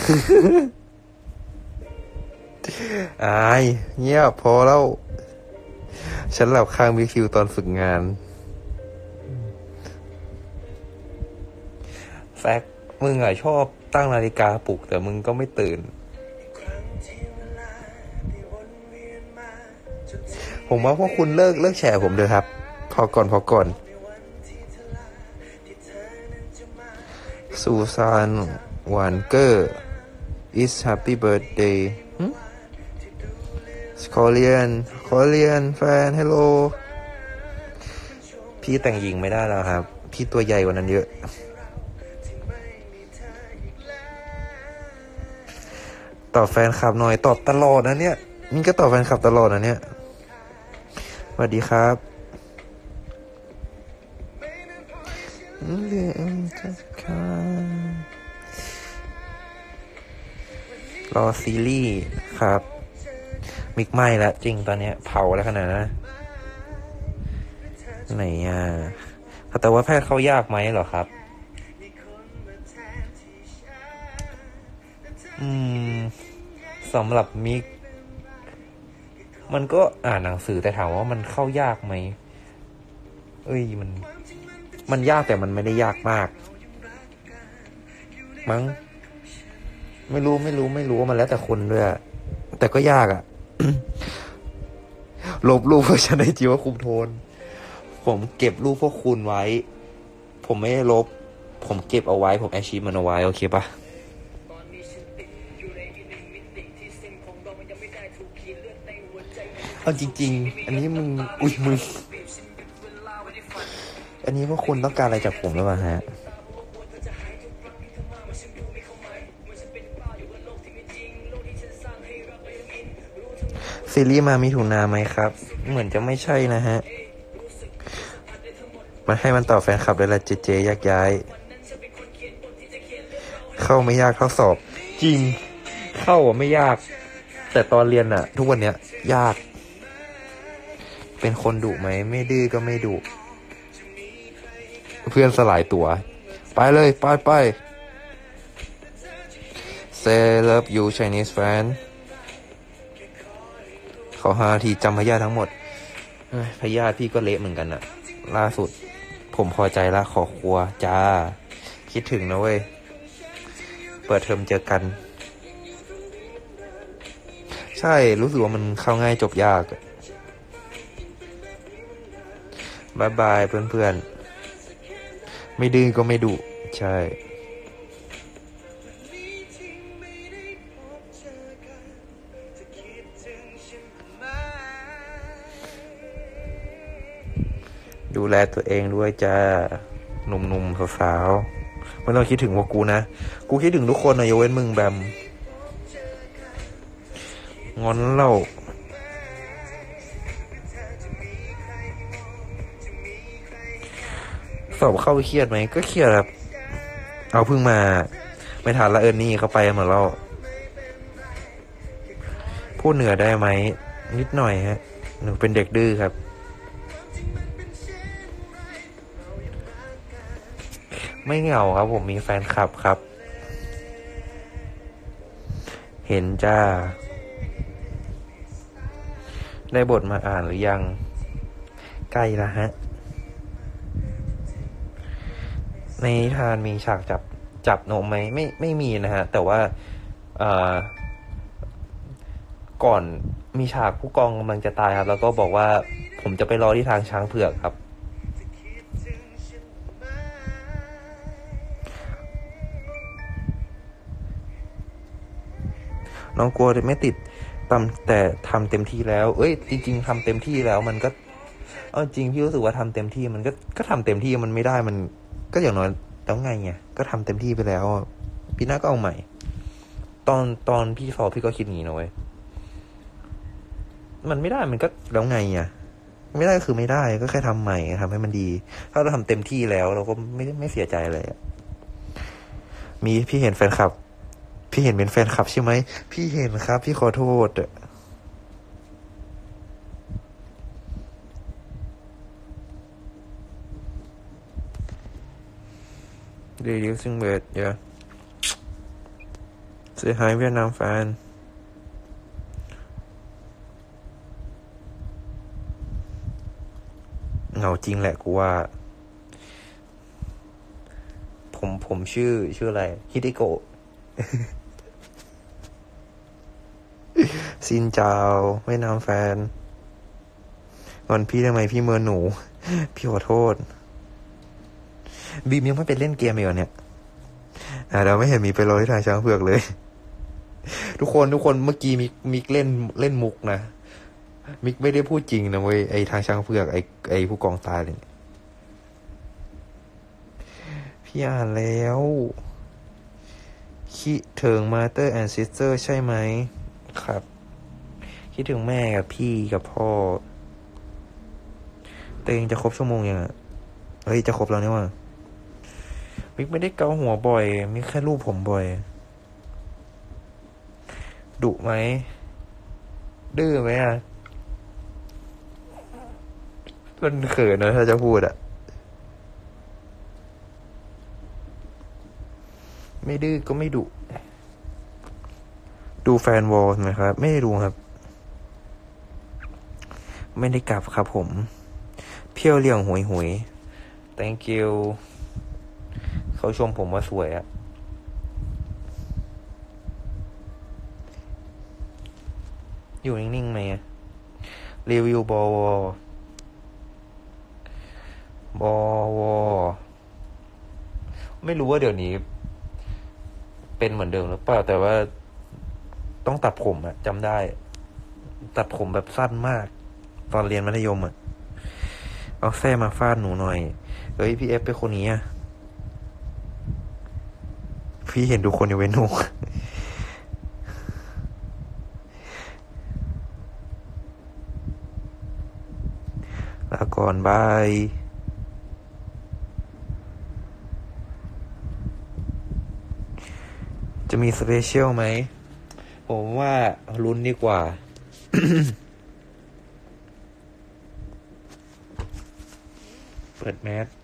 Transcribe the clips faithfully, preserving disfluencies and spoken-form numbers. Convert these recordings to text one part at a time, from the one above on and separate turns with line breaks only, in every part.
อายเงียบพอแล้วฉันหลับข้างบิ๊กคิวตอนฝึกงานแซกมึงอะชอบตั้งนาฬิกาปลุกแต่มึงก็ไม่ตื่นผมว่าพวกคุณเลิกเลิกแฉผมเถอะครับพอก่อนพอก่อนซูซานหวานเกอร์ is happy birthday คอเรียนคอเรียนแฟนฮัลโหลพี่แต่งหญิงไม่ได้แล้วครับพี่ตัวใหญ่กว่านั้นเยอะตอบแฟนคลับหน่อยตอบตลอดนะเนี่ยนี่ก็ตอบแฟนคลับตลอดนะเนี่ยสวัสดีครับรอซีรีส์ครับมิกไม่แล้วจริงตอนนี้เผาแล้วขนาดนั้นไหนอ่ะแต่ว่าแพทย์เข้ายากไหมเหรอครับอืมสำหรับมิกมันก็อ่านหนังสือแต่ถามว่ามันเข้ายากไหมเอ้ยมันมันยากแต่มันไม่ได้ยากมากมั้งไม่รู้ไม่รู้ไม่รู้มันแล้วแต่คนด้วยแต่ก็ยากอ่ะ ลบรูปเพื่อฉันได้จีว่าคุมโทนผมเก็บรูปพวกคุณไว้ผมไม่ได้ลบผมเก็บเอาไว้ผมแอชีพมันเอาไว้โอเคปะเอาจริงๆอันนี้มึงอุ้ยมึงอันนี้พวกคุณต้องการอะไรจากผมหรือเปล่าฮะซีรีส์มามีถุนาไหมครับเหมือนจะไม่ใช่นะฮะมันให้มันตอบแฟนคลับเลยละเจเจยักย้ายเข้าไม่ยากเท่าสอบจริงเข้าอ่ะไม่ยากแต่ตอนเรียนอ่ะทุกวันเนี้ยยากเป็นคนดุไหมไม่ดื้อก็ไม่ดุเพื่อนสลายตัวไปเลยไปไป Say love you Chinese fan ขอห้าทีจำพยาธิทั้งหมดพยาธิพี่ก็เละเหมือนกันอะล่าสุดผมพอใจละขอครัวจ้าคิดถึงนะเว้ยเปิดเทอมเจอกันใช่รู้สึกว่ามันเข้าง่ายจบยากบายบายเพื่อนๆไม่ดื้อก็ไม่ดุใช่ดูแลตัวเองด้วยจ้าหนุ่มๆสาวๆไม่ต้องคิดถึงว่ากูนะกูคิดถึงทุกคนนะยกเว้นมึงแบมงอนเล่าสอบเข้าเครียดไหมก็เครียดครับเอาเพิ่งมาไม่ทันละเอิญนี่เขาไปหมดแล้วพูดเหนือได้ไหมนิดหน่อยฮะหนูเป็นเด็กดื้อครับไม่เหงาครับผมมีแฟนคลับครับเห็นจ้าได้บทมาอ่านหรือยังใกล้ละฮะในนิทานมีฉากจับจับนมไหมไม่ไม่มีนะฮะแต่ว่าเอ่อก่อนมีฉากผู้กองกำลังจะตายครับแล้วก็บอกว่าผมจะไปรอที่ทางช้างเผือกครับน้องกลัวไม่ติดตำแต่ทำเต็มที่แล้วเอ้ยจริงๆทำเต็มที่แล้วมันก็เอาจริงพี่รู้สึกว่าทำเต็มที่มันก็ก็ทำเต็มที่มันไม่ได้มันก็อย่างน้อยแล้วไงไงก็ทำเต็มที่ไปแล้วปีหน้าก็เอาใหม่ตอนตอนพี่สอบพี่ก็คิดอย่างนี้นะเว้ยมันไม่ได้มันก็แล้วไงอ่ะไม่ได้คือไม่ได้ก็แค่ทำใหม่ทำให้มันดีถ้าเราทำเต็มที่แล้วเราก็ไม่ไม่เสียใจเลยมีพี่เห็นแฟนคลับพี่เห็นเป็นแฟนคลับใช่ไหมพี่เห็นครับพี่ขอโทษreducing weight yeah Say hi เวียดนามแฟนเหงาจริงแหละกูว่าผมผมชื่อชื่ออะไรฮิติโกะ ซินจาวเวียดนามแฟนงอนพี่ทำไมพี่เมินหนู พี่ขอโทษบีมยังไม่ไปเล่นเกมอีกเหรอเนี่ยอ่าเราไม่เห็นมีไปรอที่ทางช้างเผือกเลย ทุกคนทุกคนเมื่อกี้มิกมิกเล่นเล่นมุกนะมิกไม่ได้พูดจริงนะเว้ยไอทางช้างเผือกไอไอผู้กองตายเลยพี่อ่านแล้วคิดถึง Mother and Sister ใช่ไหมครับคิดถึงแม่กับพี่กับพ่อตัวเองจะครบชั่วโมงยังอ่ะเฮ้ยจะครบแล้วเนี่ยว่ะมิกไม่ได้เกาหัวบ่อยมิกแค่รูปผมบ่อยดุไหมดื้อไหมอ่ะมันเขินนะถ้าจะพูดอ่ะไม่ดื้อก็ไม่ดุดูแฟนวอลไหมครับไม่ได้ดูครับไม่ได้กลับครับผมเพี้ยวเลี่ยงหวยหวย thank you เขาชมผมว่าสวยอะอยู่นิ่งๆไหมรีวิวบอวบอวไม่รู้ว่าเดี๋ยวนี้เป็นเหมือนเดิมหรือเปล่าแต่ว่าต้องตัดผมอะจำได้ตัดผมแบบสั้นมากตอนเรียนมัธยมอะเอาแส้มาฟาดหนูหน่อยเฮ้ยพี่เอฟเป็นคนนี้อะพี่เห็นทุกคนอยู่เว้นหนูลาก่อนบายจะมีสเปเชียลไหมผมว่าลุ้นดีกว่า เปิดแมส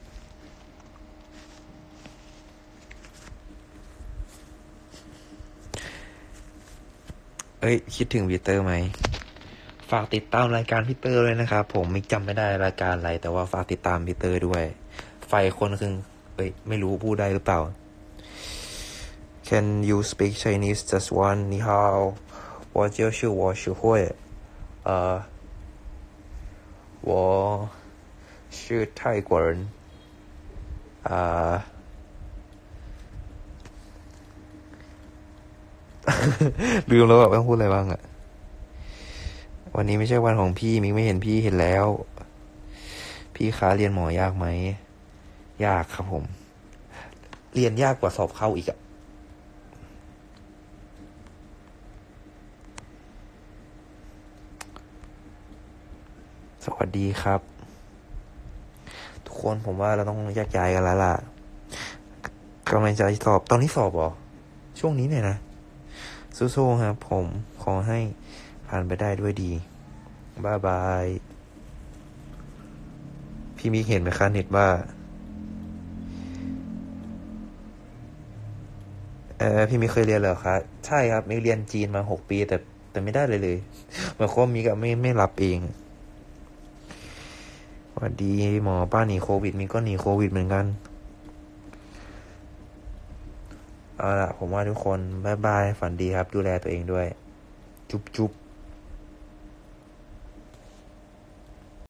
เอ้ยคิดถึงพีเตอร์ไหมฝากติดตามรายการพีเตอร์เลยนะครับผมไม่จำไม่ได้รายการอะไรแต่ว่าฝากติดตามพีเตอร์ด้วยไฟคนคือเอ้ยไม่รู้พูดได้หรือเปล่า Can you speak Chinese just one 你好我就是我学会呃我是泰国人啊、呃ลืมแล้วแบบต้องพูดอะไรบ้างอะวันนี้ไม่ใช่วันของพี่มิกไม่เห็นพี่เห็นแล้วพี่คะเรียนหมอยากไหมยากครับผมเรียนยากกว่าสอบเข้าอีกอะสวัสดีครับทุกคนผมว่าเราต้องแยกย้ายกันแล้วล่ะกำลังจะสอบตอนนี้สอบเหรอช่วงนี้เนี่ยนะสู้ๆครับผมขอให้ผ่านไปได้ด้วยดีบายบายพี่มิกเห็นไหมคะเน็ตว่าเออพี่มิกเคยเรียนเหรอคะใช่ครับมิกเรียนจีนมาหกปีแต่แต่ไม่ได้เลยเลยเหมือนว่ามิกไม่ไม่รับเองสวัสดีหมอป้าหนีโควิดมิกก็หนีโควิดเหมือนกันเอาล่ะผมว่าทุกคนบายบายฝันดีครับดูแลตัวเองด้วยจุ๊บจุ๊บ